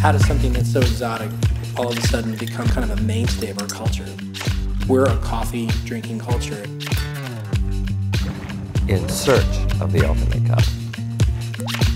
How does something that's so exotic all of a sudden become kind of a mainstay of our culture? We're a coffee drinking culture. In search of the ultimate cup.